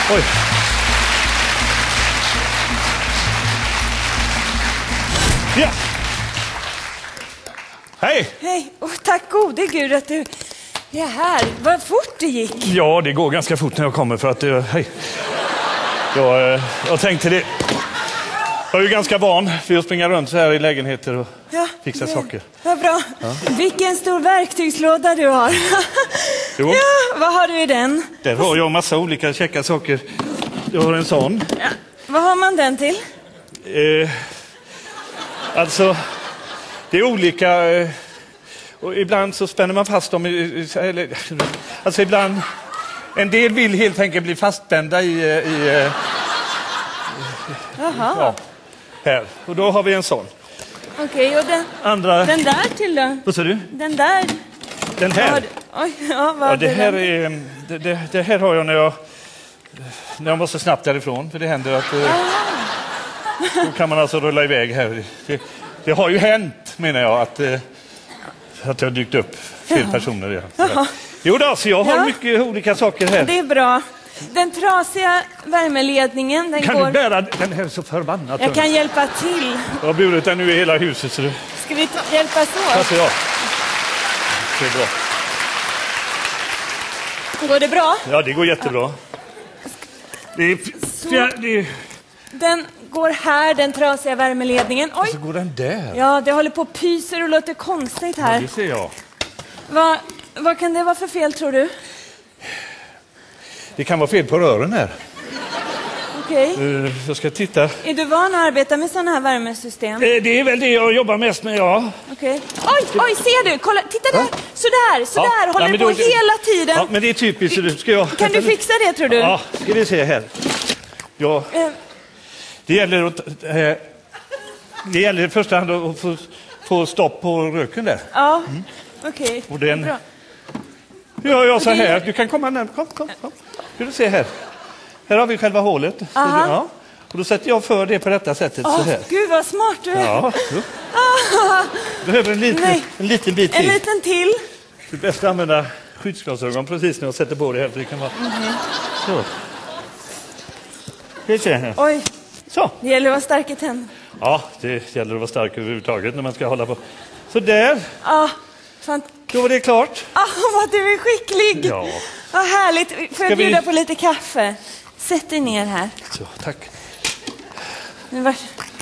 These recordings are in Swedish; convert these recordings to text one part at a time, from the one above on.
Oj. Ja. Hej! Hej, tack gode gud att du är här. Vad fort det gick. Ja, det går ganska fort när jag kommer för att... hej. Jag tänkte det... Jag är ju ganska van vid att springa runt så här i lägenheter och fixa saker. Vad bra. Ja. Vilken stor verktygslåda du har. Jo. Ja, vad har du i den? Där har jag massa olika käcka saker. Jag har en sån. Ja. Vad har man den till? Alltså, det är olika... och ibland så spänner man fast dem alltså ibland... En del vill helt enkelt bli fastspända i Jaha. Ja, här. Och då har vi en sån. Okej, och den där till då? Vad sa du? Den där. Den här? Oj, ja, vad det här är... Det här har jag när jag måste snabbt därifrån. För det händer att... Då kan man alltså rulla iväg här. Det har ju hänt, menar jag, att jag har dykt upp fel personer igen. Jo då, så jag har mycket olika saker här. Det är bra. Den trasiga värmeledningen, den kan går... du bära den här så förbannat? Jag kan hjälpa till. Jag har burit den nu i hela huset. Så Ska vi hjälpas åt? Alltså, ja. Det är bra. Går det bra? Ja, det går jättebra. Den går här, den trasiga värmeledningen. Oj! Så går den där. Ja, det håller på och pyser och låter konstigt här. Ja, det ser jag. Vad kan det vara för fel, tror du? Det kan vara fel på rören här. Okej. Jag ska titta. Är du van att arbeta med sådana här värmesystem? Det är väl det jag jobbar mest med, ja. Okej. Oj, ser du? Kolla, titta där. Sådär. Håller på hela tiden. Ja, men det är typiskt. Kan du fixa det, tror du? Ja, ska vi se här. Ja. Det gäller att... det gäller i första hand att få stopp på röken där. Ja, okej. Och den... Bra. Ja, jag så här. Du kan komma närmare. Kom. Ska du se här. Här har vi själva hålet. Ja. Och då sätter jag för det på detta sättet. Så här. Gud, vad smart du är. Ja. Behöver en liten bit till. En liten till. Det är bäst att använda skyddsglasögon precis när jag sätter på det här. För det kan vara... Så. Ska vi se här. Oj. Så. Det gäller att vara stark i tänder. Ja, det gäller att vara stark överhuvudtaget när man ska hålla på. Så där. Ja, då var det klart. Vad du är skicklig. Ja. Vad härligt. Får jag bjuda på lite kaffe? Sätt dig ner här. Så, tack. Det är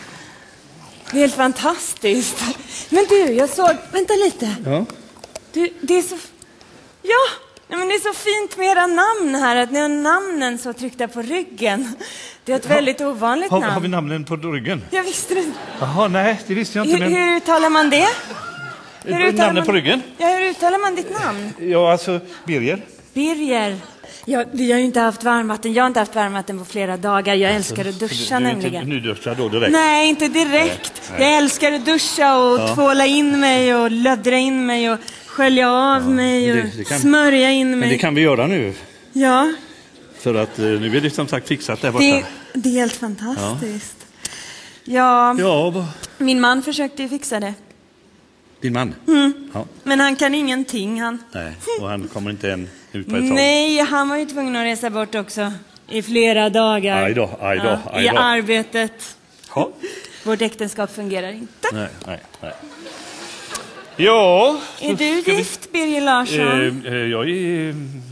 helt fantastiskt. Men du, jag såg... Vänta lite. Ja. Det är så... Ja, men det är så fint med era namn här. Att ni har namnen så tryckta på ryggen. Det är ett väldigt ovanligt namn. Har vi namnen på ryggen? Jag visste det. Jaha, nej, det visste jag inte. Hur uttalar man det? Namnet på ryggen? Ja, hur uttalar man ditt namn? Ja, alltså Birger. Birger. Ja, vi har ju inte haft varmvatten. Jag har inte haft varmvatten på flera dagar. Jag älskar att duscha nämligen. Du är inte nyduschad då direkt? Nej, inte direkt. Nej. Jag älskar att duscha och tvåla in mig och löddra in mig och skölja av mig och smörja in mig. Men det kan vi göra nu. Ja. För att nu är det som sagt fixat där borta. Det är helt fantastiskt. Ja. Min man försökte ju fixa det. Din man? Ja. Men han kan ingenting, han. Nej, och han kommer inte än ut på ett tag. Nej, han var ju tvungen att resa bort också. I flera dagar. Aj då. I arbetet. Ja. Vårt äktenskap fungerar inte. Nej. Ja. Är du gift, Birger Larsson? Jag är...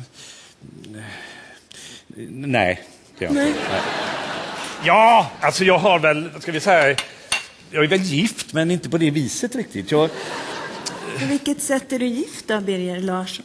Nej, det är jag inte. Nej. Ja, alltså jag har väl, ska vi säga... Jag är väl gift, men inte på det viset riktigt. På vilket sätt är du gift då, Birger Larsson?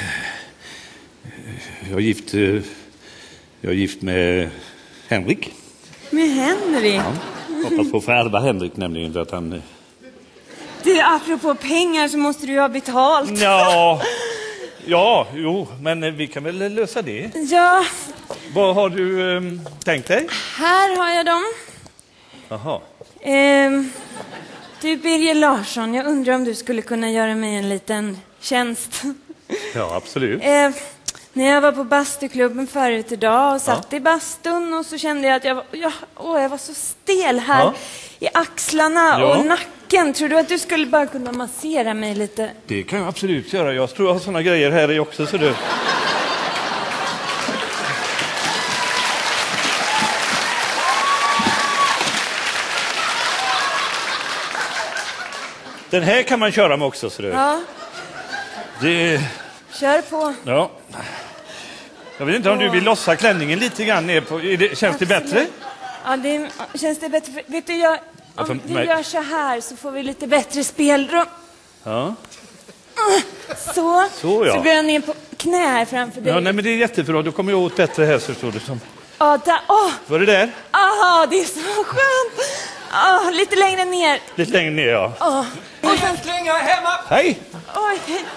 Jag är gift med Henrik. Med Henrik? Ja. Hoppas på att få ärva Henrik nämligen, för att han... Du, apropå pengar så måste du ju ha betalt. Ja, men vi kan väl lösa det. Ja. Vad har du tänkt dig? Här har jag dem. Jaha. Du, Birger Larsson, jag undrar om du skulle kunna göra mig en liten tjänst. Ja, absolut. När jag var på bastuklubben förut idag och satt i bastun och så kände jag att jag var så stel här i axlarna och nacken. Tror du att du skulle bara kunna massera mig lite? Det kan jag absolut göra. Jag tror jag har såna grejer här i också, så du... Den här kan man köra med också, så det. Ja. Kör på. Ja. Jag vet inte om du vill lossa klänningen lite grann ner på... Känns det bättre? Ja, känns det bättre. Vet du, om vi gör så här så får vi lite bättre spelrum. Ja. Så ja. Så går jag ner på knä här framför dig. Ja, nej, men det är jättebra. Då kommer jag åt bättre här, så står det som. Ja, där. Var det där? Ja, det är så skönt. Lite längre ner. Lite längre ner, ja. Och äntligen, jag är hemma! Hej! Oj.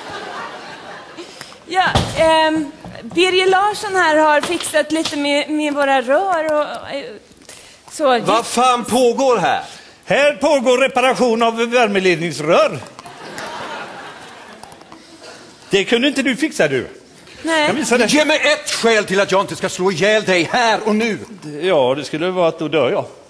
Ja, Birger Larsson här har fixat lite med våra rör och så. Vad fan pågår här? Här pågår reparation av värmeledningsrör. Det kunde inte du fixa, du. Nej. Ge mig ett skäl till att jag inte ska slå ihjäl dig här och nu. Ja, det skulle vara att då dör jag.